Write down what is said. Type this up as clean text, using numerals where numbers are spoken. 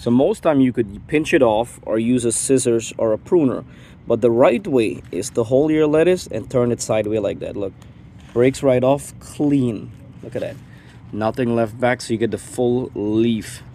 So most time you could pinch it off or use a scissors or a pruner. But the right way is to hold your lettuce and turn it sideways like that. Look, breaks right off, clean. Look at that. Nothing left back, so you get the full leaf.